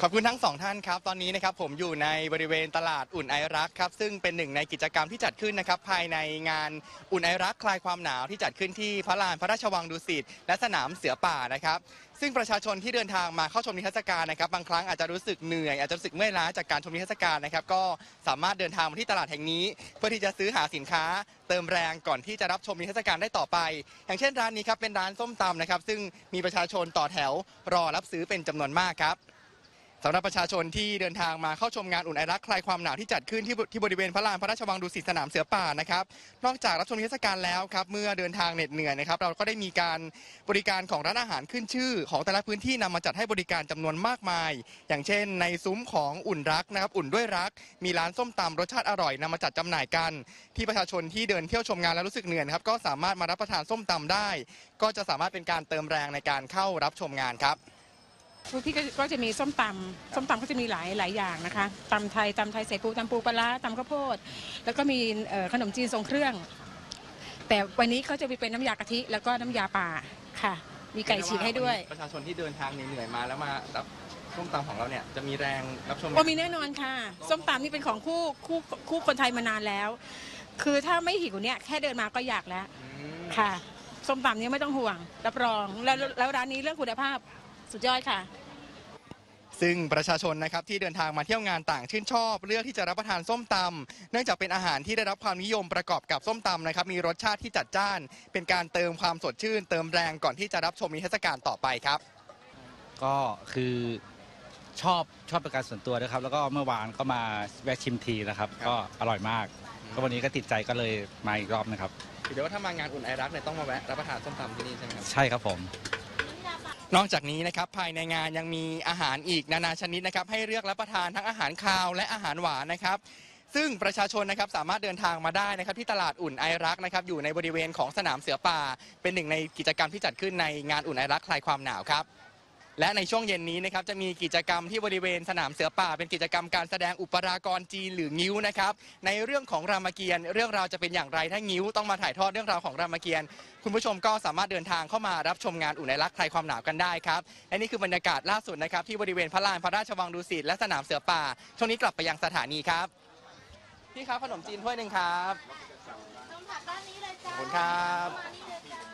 ขอบคุณทั้งสองท่านครับตอนนี้นะครับผมอยู่ในบริเวณตลาดอุ่นไอรักครับซึ่งเป็นหนึ่งในกิจกรรมที่จัดขึ้นนะครับภายในงานอุ่นไอรักคลายความหนาวที่จัดขึ้นที่พระลานพระราชวังดุสิตและสนามเสือป่านะครับซึ่งประชาชนที่เดินทางมาเข้าชมนิทรรศการนะครับบางครั้งอาจจะรู้สึกเหนื่อยอาจจะรู้สึกเมื่อยล้าจากการชมนิทรรศการนะครับก็สามารถเดินทางมาที่ตลาดแห่งนี้เพื่อที่จะซื้อหาสินค้าเติมแรงก่อนที่จะรับชมนิทรรศการได้ต่อไปอย่างเช่นร้านนี้ครับเป็นร้านส้มตำนะครับซึ่งมีประชาชนต่อแถวรอรับซื้อเป็นจำนวนมากครับสำหรับประชาชนที่เดินทางมาเข้าชมงานอุ่นไอรักคลายความหนาวที่จัดขึ้นที่บริเวณพระลานพระราชวังดุสิตสนามเสือป่านะครับนอกจากรับชมนิทรรศการแล้วครับเมื่อเดินทางเหน็ดเหนื่อยนะครับเราก็ได้มีการบริการของร้านอาหารขึ้นชื่อของแต่ละพื้นที่นำมาจัดให้บริการจำนวนมากมายอย่างเช่นในซุ้มของอุ่นรักนะครับอุ่นด้วยรักมีร้านส้มตำรสชาติอร่อยนำมาจัดจำหน่ายกันที่ประชาชนที่เดินเที่ยวชมงานแล้วรู้สึกเหนื่อยครับก็สามารถมารับประทานส้มตำได้ก็จะสามารถเป็นการเติมแรงในการเข้ารับชมงานครับที่ก็จะมีส้มตำก็จะมีหลายอย่างนะคะตำไทยใส่ปูตำปูปลาร้าตำข้าวโพดแล้วก็มีขนมจีนทรงเครื่องแต่วันนี้เขาจะมีเป็นน้ำยากะทิแล้วก็น้ำยาป่าค่ะมีไก่ฉีกให้ด้วยประชาชนที่เดินทางเหนื่อยมาแล้วมารับส้มตำของเราเนี่ยจะมีแรงรับชมมีแน่นอนค่ะส้มตำนี่เป็นของคู่คนไทยมานานแล้วคือถ้าไม่หิวเนี่ยแค่เดินมาก็อยากแล้วค่ะส้มตำนี้ไม่ต้องห่วงรับรองแล้วร้านนี้เรื่องคุณภาพสุดยอดค่ะซึ่งประชาชนนะครับที่เดินทางมาเที่ยวงานต่างชื่นชอบเลือกที่จะรับประทานส้มตำเนื่องจากเป็นอาหารที่ได้รับความนิยมประกอบกับส้มตำนะครับมีรสชาติที่จัดจ้านเป็นการเติมความสดชื่นเติมแรงก่อนที่จะรับชมนิทรรศการต่อไปครับก็คือชอบเป็นการส่วนตัวนะครับแล้วก็เมื่อวานก็มาแวะชิมทีนะครับก็อร่อยมากก็วันนี้ก็ติดใจก็เลยมาอีกรอบนะครับเดี๋ยวว่าถ้ามางานอุ่นไอรักเนี่ยต้องมาแวะรับประทานส้มตำที่นี่ใช่ไหมครับใช่ครับผมนอกจากนี้นะครับภายในงานยังมีอาหารอีกนานาชนิดนะครับให้เลือกรับประทานทั้งอาหารคาวและอาหารหวานนะครับซึ่งประชาชนนะครับสามารถเดินทางมาได้นะครับที่ตลาดอุ่นไอรักนะครับอยู่ในบริเวณของสนามเสือป่าเป็นหนึ่งในกิจกรรมที่จัดขึ้นในงานอุ่นไอรักคลายความหนาวครับและในช่วงเย็นนี้นะครับจะมีกิจกรรมที่บริเวณสนามเสือป่าเป็นกิจกรรมการแสดงอุปรากรจีนหรืองิ้วนะครับในเรื่องของรามเกียรติ์เรื่องราวจะเป็นอย่างไรถ้างิ้วต้องมาถ่ายทอดเรื่องราวของรามเกียรติ์คุณผู้ชมก็สามารถเดินทางเข้ามารับชมงานอุ่นไอรักคลายความหนาวกันได้ครับและนี่คือบรรยากาศล่าสุดนะครับที่บริเวณพระลานพระราชวังดุสิตและสนามเสือป่าช่วงนี้กลับไปยังสถานีครับพี่ครับขนมจีนถ้วยหนึ่งครับขอบคุณครับ